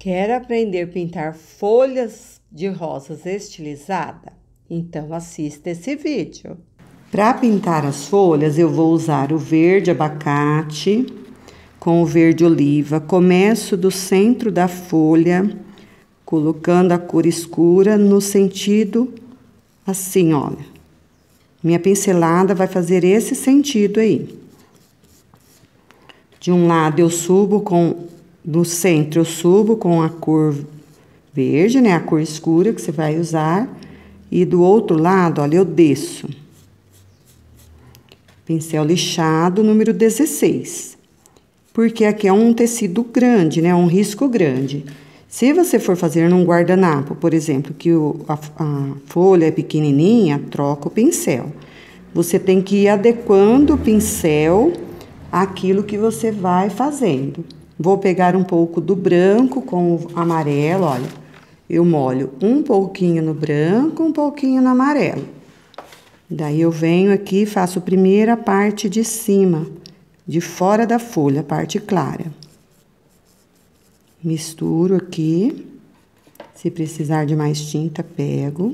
Quer aprender a pintar folhas de rosas estilizada? Então assista esse vídeo. Para pintar as folhas, eu vou usar o verde abacate com o verde oliva. Começo do centro da folha, colocando a cor escura no sentido assim, olha. Minha pincelada vai fazer esse sentido aí. De um lado eu subo no centro eu subo com a cor verde, né? A cor escura que você vai usar. E do outro lado, olha, eu desço. Pincel lixado, número 16. Porque aqui é um tecido grande, né? Um risco grande. Se você for fazer num guardanapo, por exemplo, que a folha é pequenininha, troca o pincel. Você tem que ir adequando o pincel àquilo que você vai fazendo. Vou pegar um pouco do branco com o amarelo, olha. Eu molho um pouquinho no branco, um pouquinho no amarelo. Daí eu venho aqui e faço a primeira parte de cima, de fora da folha, a parte clara. Misturo aqui. Se precisar de mais tinta, pego.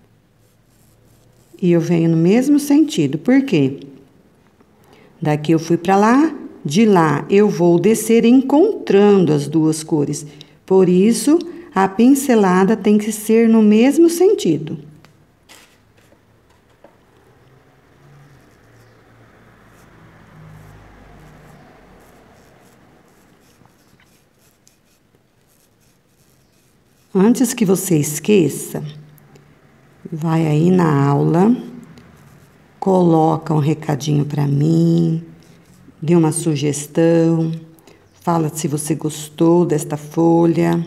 E eu venho no mesmo sentido. Por quê? Daqui eu fui pra lá, de lá eu vou descer encontrando as duas cores. Por isso, a pincelada tem que ser no mesmo sentido. Antes que você esqueça, vai aí na aula, coloca um recadinho para mim, dê uma sugestão, fala se você gostou desta folha.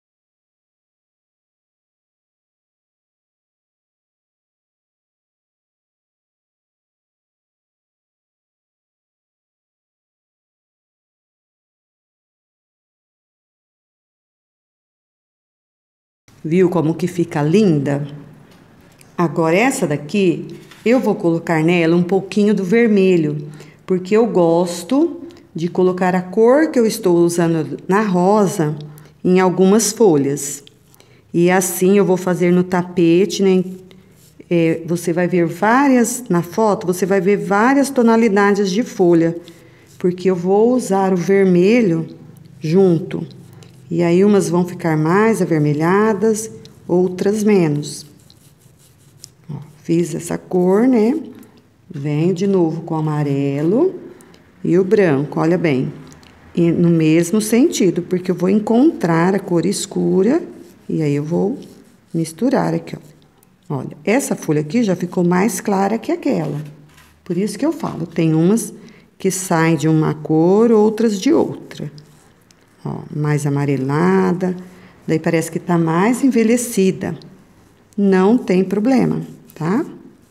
Viu como que fica linda? Agora essa daqui, eu vou colocar nela um pouquinho do vermelho, porque eu gosto de colocar a cor que eu estou usando na rosa em algumas folhas. E assim eu vou fazer no tapete, né? Você vai ver na foto, você vai ver várias tonalidades de folha, porque eu vou usar o vermelho junto. E aí umas vão ficar mais avermelhadas, outras menos. Ó, fiz essa cor, né? Venho de novo com o amarelo e o branco, olha bem. E no mesmo sentido, porque eu vou encontrar a cor escura e aí eu vou misturar aqui, ó. Olha, essa folha aqui já ficou mais clara que aquela. Por isso que eu falo, tem umas que saem de uma cor, outras de outra. Ó, mais amarelada, daí parece que tá mais envelhecida. Não tem problema, tá?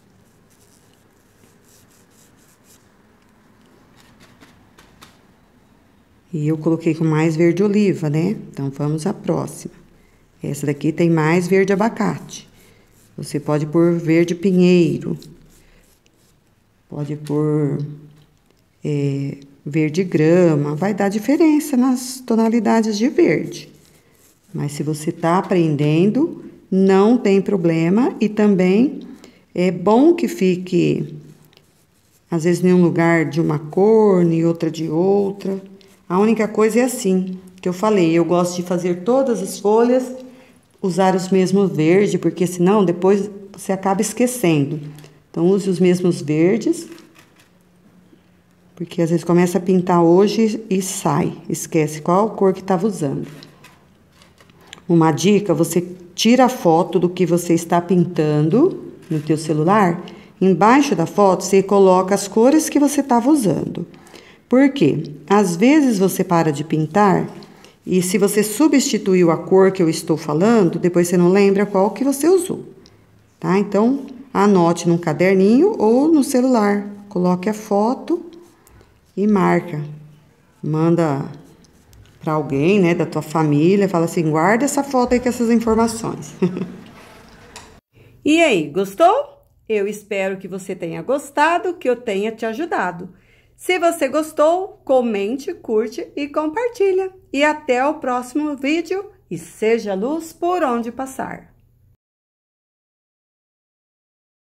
E eu coloquei com mais verde oliva, né? Então, vamos à próxima. Essa daqui tem mais verde abacate. Você pode pôr verde pinheiro. Pode pôr verde grama, vai dar diferença nas tonalidades de verde. Mas se você tá aprendendo, não tem problema. E também é bom que fique, às vezes, em um lugar de uma cor, em outra de outra. A única coisa é assim, que eu falei, eu gosto de fazer todas as folhas, usar os mesmos verdes, porque senão depois você acaba esquecendo. Então, use os mesmos verdes. Porque às vezes começa a pintar hoje e sai, esquece qual cor que estava usando. Uma dica, você tira a foto do que você está pintando no teu celular, embaixo da foto você coloca as cores que você estava usando. Por quê? Às vezes você para de pintar e se você substituiu a cor que eu estou falando, depois você não lembra qual que você usou, tá? Então, anote num caderninho ou no celular, coloque a foto e marca, manda para alguém, né, da tua família, fala assim, guarda essa foto aí com essas informações. E aí, gostou? Eu espero que você tenha gostado, que eu tenha te ajudado. Se você gostou, comente, curte e compartilha. e até o próximo vídeo. E seja luz por onde passar.